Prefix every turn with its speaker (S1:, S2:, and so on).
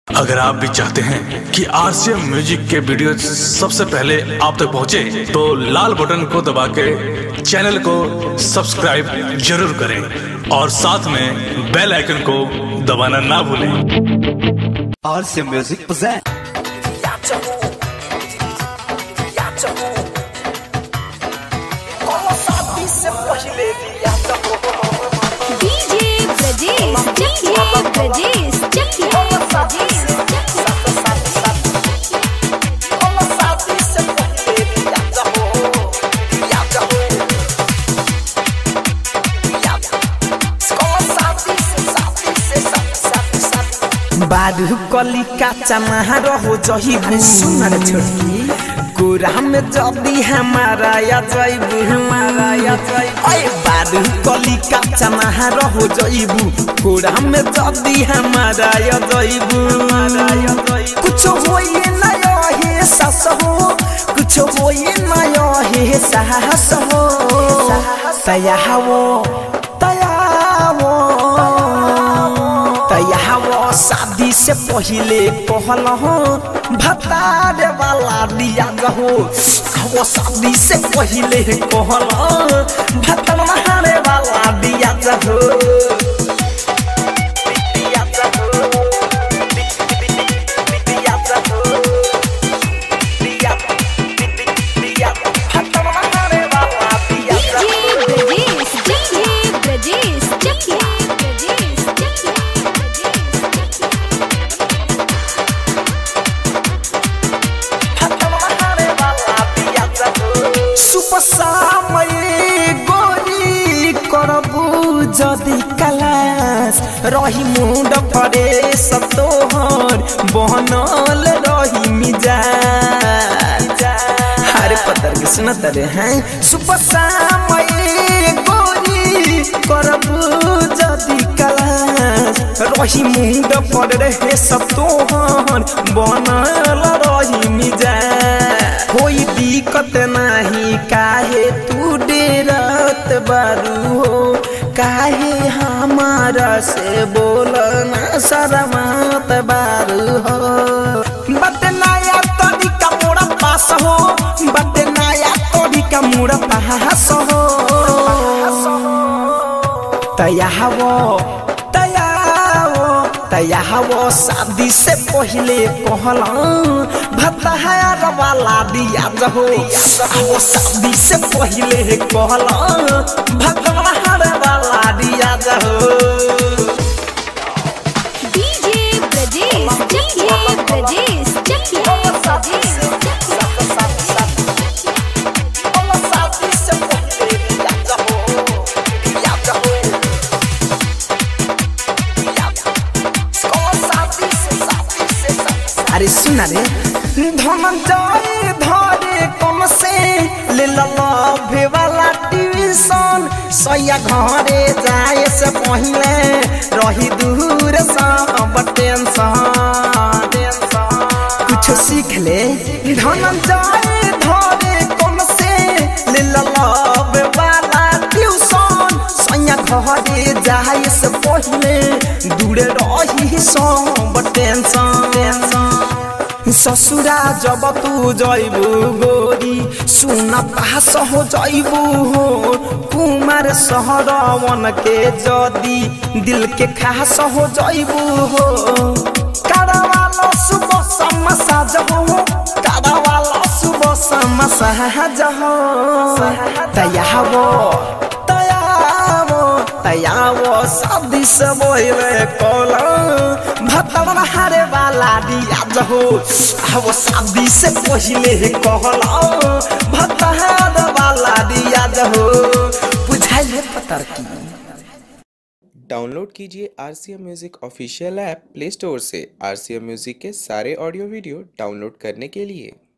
S1: अगर आप भी चाहते हैं कि आरसीएम म्यूजिक के वीडियो सबसे पहले आप तक पहुंचे, तो लाल बटन को दबा के चैनल को सब्सक्राइब जरूर करें और साथ में बेल आइकन को दबाना ना भूलें।
S2: आरसीएम म्यूजिक प्रेजेंट
S3: बारू कली काचा महारो हो जहिबू सुनर छोटकी गोरा में जल्दी हमारा या जइबू ओए बारू कली काचा महारो हो जइबू गोरा में जल्दी हमारा या जइबू कुछ होई ना हे सास हो, कुछ होई ना हे साहस हो, शादी से पहले कहल हो भतारे वाला दिया हो, वो शादी से पहले कहल भतारे वाला दिया हो। जदि कलास रही मुंड परे सब तोहर बनल रही मिजाज हर पतर के सुनत रे हैं सुबह शाम गोरी करबू जदि कलास रही मुंड परे सब तोहर बनल रही मिजाज कोई दिक्कत नहीं काहे तू डेरत बारू हो, काहे हमारा से बोलना शर्मात बारू हो। बतनाया तरीका मोरा पास हो, बतनाया तरीका मोरा पास हो। तयावो शादी से पहले कहल भतार वाला दिया हो, वो शादी से पहले कहल भतार वाला दिया हो। अरे सुना रे धनंजय धरे कम से ले लभे वाला ट्यूशन सैया घरे जाए से पहले रही दूर सब टेंशन कुछ सीख ले। धनंजय धरे कम से ले लभे वाला ट्यूशन सैया घरे जाए से पहले दूर रही सब टेंशन ससुरा जब तू जइबू गोरी सुन पास हो जइबू हो, कुमार सहरवन के जदी दिल के खास हो जइबू हो। कारवाला सुबह समसाज हो, कारवाला सुबह समसाज हो। तयावो शादी से बोले कोला भतारे वाला दिया हो, वो शादी से पहले कहला भतारे वाला दिया हो। बुझाइए पतर की।
S4: डाउनलोड कीजिए RCM music official app play store से। आरसीएम म्यूजिक के सारे ऑडियो वीडियो डाउनलोड करने के लिए